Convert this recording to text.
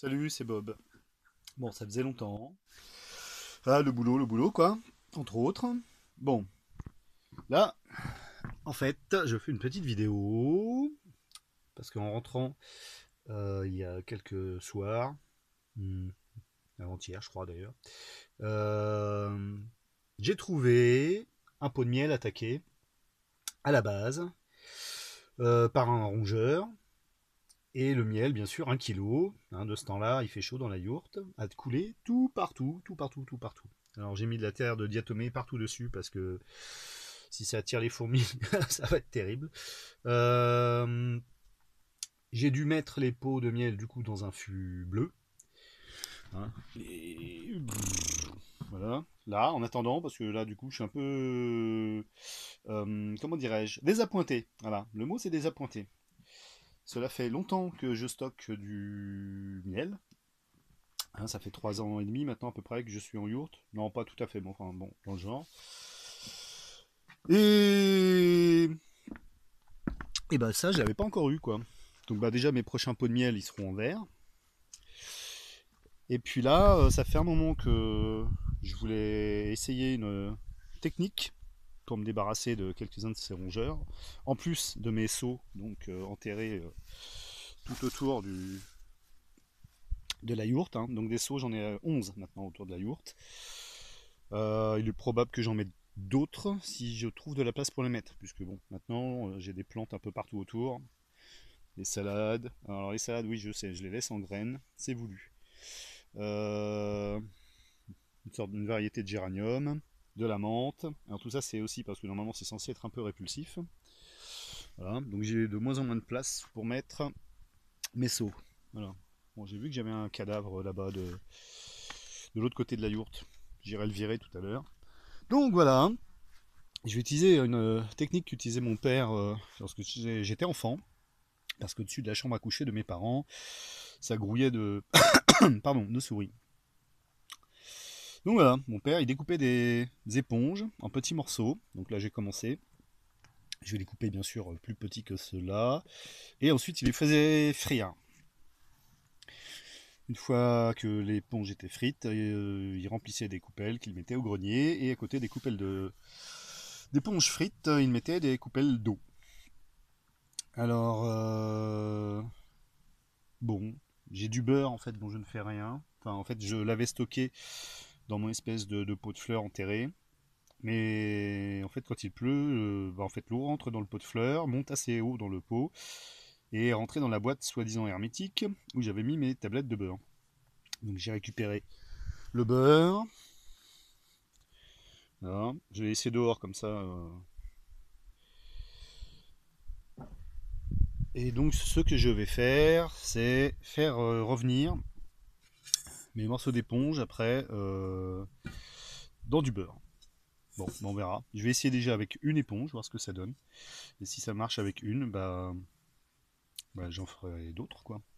Salut, c'est Bob. Bon, ça faisait longtemps. Ah, le boulot, quoi, entre autres. Bon, là, en fait, je fais une petite vidéo, parce qu'en rentrant, il y a quelques soirs, hmm, avant-hier, je crois d'ailleurs, euh, j'ai trouvé un pot de miel attaqué, à la base, par un rongeur, et le miel, bien sûr, 1 kilo. De ce temps-là, il fait chaud dans la yourte, a coulé tout partout, tout partout, tout partout. Alors j'ai mis de la terre de diatomée partout dessus parce que si ça attire les fourmis, ça va être terrible. Euh, j'ai dû mettre les pots de miel du coup dans un fût bleu. Et voilà. Là, en attendant, parce que là, du coup, je suis un peu, comment dirais-je, désappointé. Voilà, le mot c'est désappointé. Cela fait longtemps que je stocke du miel. Ça fait 3 ans et demi maintenant à peu près que je suis en yourte. Non, pas tout à fait, bon, enfin bon, dans le genre. Et, et bah ça, je l'avais pas encore eu quoi. Donc bah déjà mes prochains pots de miel, ils seront en verre. Et puis là, ça fait un moment que je voulais essayer une technique pour me débarrasser de quelques-uns de ces rongeurs. En plus de mes seaux, donc enterrés tout autour de la yourte. Donc des seaux, j'en ai 11 maintenant autour de la yourte. Il est probable que j'en mette d'autres si je trouve de la place pour les mettre, puisque bon, maintenant j'ai des plantes un peu partout autour. Les salades. Alors les salades, oui, je sais, je les laisse en graines, c'est voulu. Euh, une variété de géranium, de la menthe. Alors tout ça, c'est aussi parce que normalement c'est censé être un peu répulsif. Voilà, donc j'ai de moins en moins de place pour mettre mes seaux. Voilà. Bon, j'ai vu que j'avais un cadavre là-bas de l'autre côté de la yourte. J'irai le virer tout à l'heure. Donc voilà, je vais utiliser une technique qu'utilisait mon père lorsque j'étais enfant, parce que dessus de la chambre à coucher de mes parents, ça grouillait de, pardon, de souris. Donc voilà, mon père il découpait des éponges en petits morceaux. Donc là j'ai commencé. Je vais les couper bien sûr plus petits que ceux-là. Et ensuite il les faisait frire. Une fois que l'éponge était frite, il remplissait des coupelles qu'il mettait au grenier. Et à côté des coupelles d'éponges frites, il mettait des coupelles d'eau. Alors, bon, j'ai du beurre en fait dont je ne fais rien. Enfin, en fait, je l'avais stocké dans mon espèce de pot de fleurs enterré. Mais en fait, quand il pleut, en fait, l'eau rentre dans le pot de fleurs, monte assez haut dans le pot et est rentrée dans la boîte soi-disant hermétique où j'avais mis mes tablettes de beurre. Donc j'ai récupéré le beurre. Voilà. Je l'ai laissé dehors comme ça. Et donc ce que je vais faire, c'est faire revenir mes morceaux d'éponge après dans du beurre. Bon, on verra. Je vais essayer déjà avec une éponge, voir ce que ça donne. Et si ça marche avec une, bah j'en ferai d'autres, quoi.